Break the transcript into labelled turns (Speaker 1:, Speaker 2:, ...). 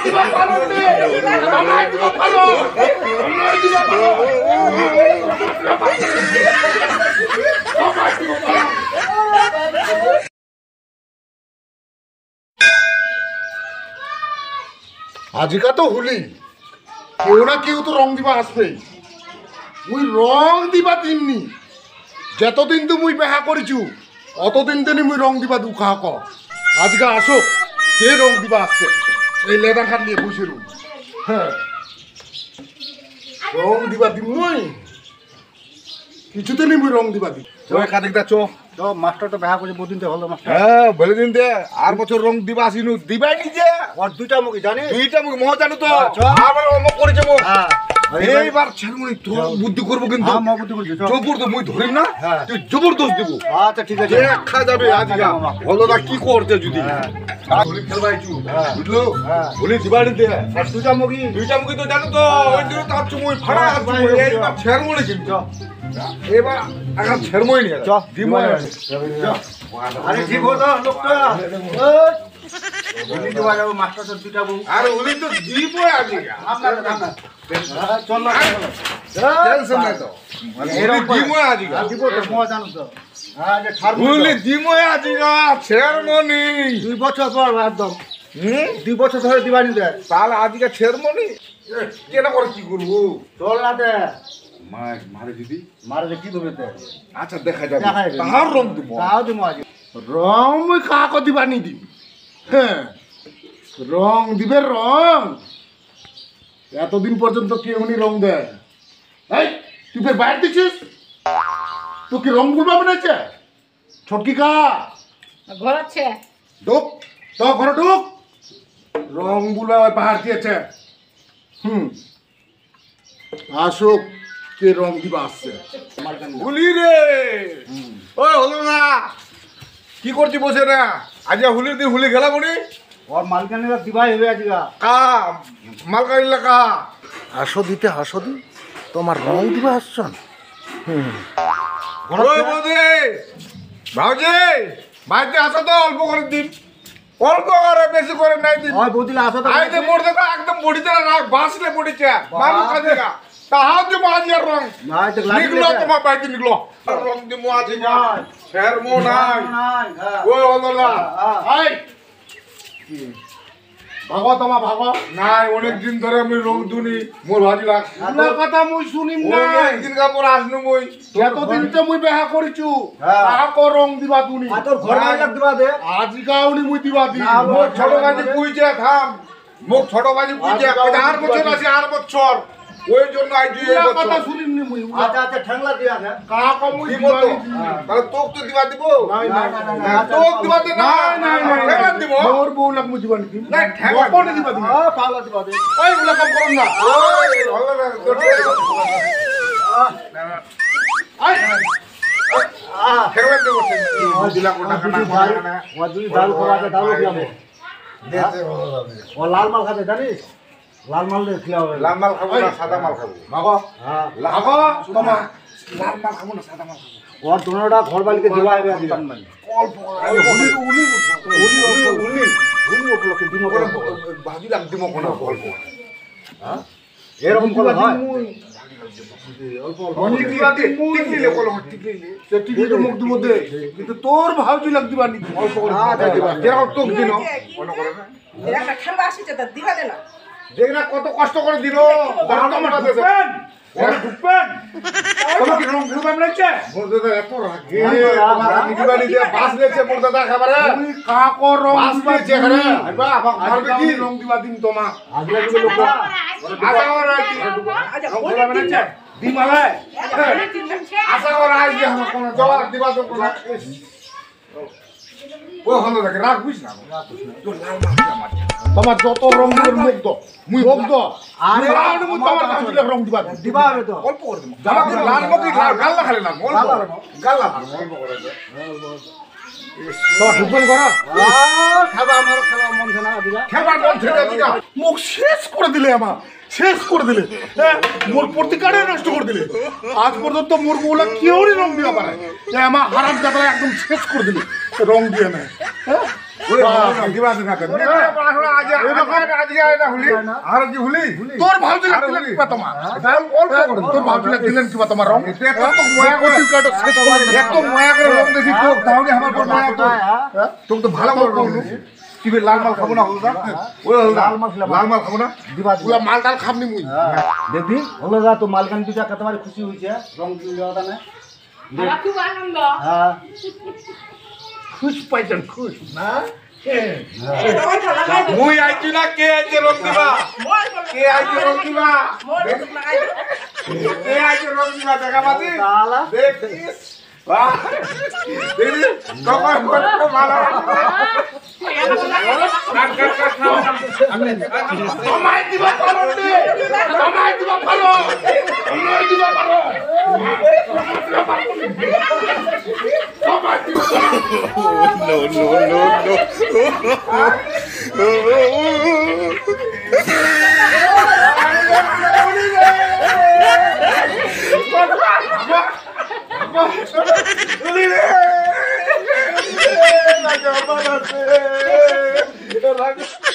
Speaker 1: আজিকা তো হোলি কেউ না কেউ তো রং দিবা আসবে মুই রং দিবা দিননি যতদিন তো মুই বেহা করিছু অতদিন দিনই মুই রং দিবা দুঃখা ক আজকে আসো কে রং দিবা আসছে এই লেদা খাট নিয়ে বসে রুম হ্যাঁ রং দিবা দিম মুই কিছুদিনই মুই রং দিবা দিম
Speaker 2: কাদিক দা চো
Speaker 3: তো মাস্টারটা বেহা করে বহুদিন তো হলো মাস্টার
Speaker 2: হ্যাঁ বলে দিন দে আর বছর রং দিবা আসিনু দিবাই নিজে
Speaker 3: ওর দুইটা মুখি জানি
Speaker 2: দুইটা মুখ মহ জানো তো
Speaker 3: চ।
Speaker 2: আবার অমক করেছে মো
Speaker 3: হ্যাঁ
Speaker 2: এইবার ছেড়মুনি তো বুদ্ধি করবো কিন্তু
Speaker 3: হ্যাঁ মহবুদ্ধি বলছি
Speaker 2: জবর তো মুই ধরিম না
Speaker 3: হ্যাঁ।
Speaker 2: তুই জবরদস্ত দিব
Speaker 3: আচ্ছা ঠিক আছে
Speaker 2: দেখা যাবে আজকে হলো না কি করতে যদি হোলি খেলবাইছু বুঝলো
Speaker 3: হ্যাঁ।
Speaker 2: হোলি দিবাড়ি দে
Speaker 3: আর দুইটা মুখি
Speaker 2: দুইটা মুখি তো জানো তো ওই দিন তো আপচু মুই ফাড়া আপচু মুই এইবার ছেড়মুনি কিন্তু এবার আগে ছেড়মুনি নিয়ে
Speaker 3: চ
Speaker 2: দিমই
Speaker 3: আরে ঠিক হতো লোকটা বলি দেওয়া যাবো মাস্টার দুইটা বউ
Speaker 2: আর হোলি তো দিবই আজকে
Speaker 3: আপনার চল না
Speaker 2: টেনশন নাই তো এরকম দিমই আজকে
Speaker 3: দিব তো মজা জানো তো হ্যাঁ যে ছাড়বো
Speaker 2: হোলি দিমই আজকে ছেড়মুনি
Speaker 3: 2 বছর পর একদম
Speaker 2: হুম
Speaker 3: 2 বছর ধরে দিবানি দে
Speaker 2: তাহলে আজকে ছেড়মুনি কেনা করে কি করবো
Speaker 3: চল না দে
Speaker 2: মারে দিদি
Speaker 3: মারে যে কি দেবে তে
Speaker 2: আচ্ছা দেখা যাবে
Speaker 3: দেখা যাবে।
Speaker 2: তাহার রং দিব
Speaker 3: তাও দিব আজ
Speaker 1: রং মুই কাক দিবা নি দিম হ্যাঁ রং দিবে রং এতদিন পর্যন্ত কেউ নি রং দেয় এই তুই ফের বাইরে দিছিস তো কি রং বুলবা বানাইছে ছটকি কা
Speaker 4: ঘর আছে
Speaker 1: ঢুক তো ঘরে ঢুক রং বুলা বাহার দিয়েছে আসুক কে রং দিবা আসছে
Speaker 2: হুলি রে ওই হলো না কি করছি বসে না আজকে হুলির দিন হুলি খেলা করি
Speaker 3: ওর মালকানিরা দিবাই হবে আজকা
Speaker 2: কা মালকারি কা
Speaker 1: হাসো দিতে হাসো দি তোমার রং দিবা আসছন
Speaker 2: ওই বৌদি ভাউজি বাড়িতে আসো তো অল্প করে দিন অল্প করে বেশি করে নাই দিন
Speaker 3: ওই বৌদিলে আসো তো
Speaker 2: আইতে মোড়তে তো একদম বডিতে না বাসলে পড়েছে মানুষ কাজে গা তাহাও যে মাঝিয়ার রং
Speaker 3: না এটা লাগি
Speaker 2: নিকলো তোমার বাড়িতে নিকলো রং দিমু আছে না শের মো নাই
Speaker 3: নাই হ্যাঁ
Speaker 2: ওই হলো না
Speaker 1: এই ভাগো তোমা ভাগো
Speaker 2: নাই অনেক দিন ধরে আমি রং দুনি মোর ভাজি লাগ
Speaker 1: না কথা মুই শুনিম না
Speaker 2: ওই একদিন কাপড় আসনু মই
Speaker 1: যতদিন তো মুই বেহা করিছু
Speaker 3: হ্যাঁ।
Speaker 1: তাহাক রং দিবা তুনি
Speaker 3: আর তোর ঘর মালিক দিবা দে
Speaker 1: আজিকাউনি মুই দিবা দি
Speaker 3: না,
Speaker 2: মোর ছোট ভাজি পুইছে থাম মোর ছোট ভাজি পুইছে আর বছর আছে আর বছর ওই জন্য আই দুই
Speaker 1: না কথা
Speaker 2: বছর
Speaker 1: শুনিম নি মুই
Speaker 3: আচ্ছা আচ্ছা ঠ্যাংলা দিয়া দে
Speaker 1: কাক মুই
Speaker 2: দিব
Speaker 1: দিবা
Speaker 2: তো
Speaker 1: দি
Speaker 2: তাহলে তোক তো দিবা দিব
Speaker 1: নাই
Speaker 3: না,
Speaker 1: নাই
Speaker 3: না, না,
Speaker 1: নাই
Speaker 3: না।
Speaker 2: তোক দিবা দে না
Speaker 1: নাই নাই
Speaker 2: ঠেলা দিব
Speaker 1: মোর বউ লাগ মুই দিবা নি
Speaker 2: না, ঠেলা
Speaker 1: কোন দিবা দি
Speaker 3: হ্যাঁ পাগলা দিবা দে
Speaker 1: ওই গুলা কাম করম না
Speaker 2: ওই হলো না
Speaker 1: আই
Speaker 2: ঠেলা দিব দিলা কোটা
Speaker 3: দুই
Speaker 2: কাটা
Speaker 3: ভাই ও দুই ডাল করাতে ডালও দিয়াবো ও লাল মাল খাবে জানিস লাল মাল দিয়ে খিলাও
Speaker 2: লাল মাল খাবো না সাদা মাল খাবো
Speaker 1: ভাগো
Speaker 3: হ্যাঁ
Speaker 1: ভাগো তোমা
Speaker 2: লাল মাল খাবো না সাদা মাল খাবো
Speaker 3: ওর দুনোটা ঘর বালিকে দিবা হবে আজকা
Speaker 2: অল্প উলি উলি উলি উলি উলি উপলক্ষে দিমো করে ভাজি লাগ দিমো কোন অল্প
Speaker 3: এরকম করে হয়
Speaker 1: অল্প
Speaker 2: টিকলি টিকলি কোন টিকলি
Speaker 1: টিভি তো মুখ দিব দে কিন্তু তোর ভাউজি লাগ দিবা নি অল্প করে দিবা
Speaker 2: যেরকম তোক দিন মনে করে না
Speaker 4: একটা খেলবা আসছে তা দিবা দে না
Speaker 2: দেখ না কত কষ্ট করে দিল
Speaker 1: আমার ঢুকবেন ওরে ঢুকবেন তোমার কি রং ঢুকবেন নাইছে
Speaker 2: মোর দাদা এত রাগে রানি দিবানি দিয়ে বাস লেছে মোর দাদা খাবারে
Speaker 1: তুমি কাক রং
Speaker 2: বাস
Speaker 1: দিবা
Speaker 2: লেছে এখানে আইবা মারবে কি
Speaker 1: রং দিবা দিন তোমা
Speaker 3: আজকে দিবে লোকটা
Speaker 2: আশা কর আইছি
Speaker 4: আচ্ছা
Speaker 1: রং দিবা নাইছে দিমালে
Speaker 2: আশা কর আইছি আমার কোন জবাব দিবা তো কোন ও হলো দেখে রাগ বুঝ না তো লাল মাছ আমার
Speaker 1: তোমার যত রং দিবেন মুখ দ
Speaker 3: আরে
Speaker 1: আরে মুই তোমার ভাউজি লাগ রং দিবা দিন।
Speaker 3: দিবা হবে তো
Speaker 2: অল্প করে দিমু জামা করে লাল মকি গাল না খালি না অল্প গাল না অল্প করে দে
Speaker 1: তো ঢুকবেন করো
Speaker 3: খাবা আমার খাওয়া মন জানা দিবা
Speaker 2: খেবার মন ছেড়ে দিগা
Speaker 1: মুখ শেষ করে দিলে আমার শেষ করে দিলে হ্যাঁ মোর প্রতিকারে নষ্ট করে দিলে আজ পর্যন্ত মোর বউলা কেউই রং দিবা পারে আমার হারাম দাদা একদম শেষ করে দিলে রং দিয়ে না হ্যাঁ
Speaker 2: ওই রং দিবা না কেন আজ আয় না হুলি আর কি হুলি
Speaker 1: তোর ভাউজি লাগছিলেন কিবা তোমার তোর ভাউজি লাগছিলেন কিবা তোমার রং
Speaker 2: এত ময়া করে
Speaker 1: শেষ করে
Speaker 2: এত ময়া করে রং দেখি তো তাহলে আমার পর ময়া তো তুমি তো ভালো করে বললো কি বে লাল মাল খাবো না হলদা ওই হলদা লাল মাল খাবো না
Speaker 3: দিবা
Speaker 1: পুরা মাল ডাল খাবনি মুই
Speaker 3: দেখবি হলো যা তো মালকান পিঠা কত বারে খুশি হইছে রং দেওয়াটা না
Speaker 4: আমার খুব আনন্দ
Speaker 3: হ্যাঁ
Speaker 1: খুশ পাইছেন খুশ না
Speaker 4: তোমার ঠান্ডা খাই দেবো।
Speaker 2: মুই আইছি না কে আইছে রং দিবা
Speaker 4: মোর বলবে।
Speaker 2: কে আইছে রং দিবা
Speaker 4: মোর বলবে লাগাই দেবো।
Speaker 2: কে আইছে রং দিবা দেখা পাতি
Speaker 3: তালা
Speaker 2: দেখিস বাহ দিদি তোমার কত ভালো
Speaker 1: আমায় দিবা পারো রে আমায় দিবা পারো আমায় দিবা পারো
Speaker 2: Lili!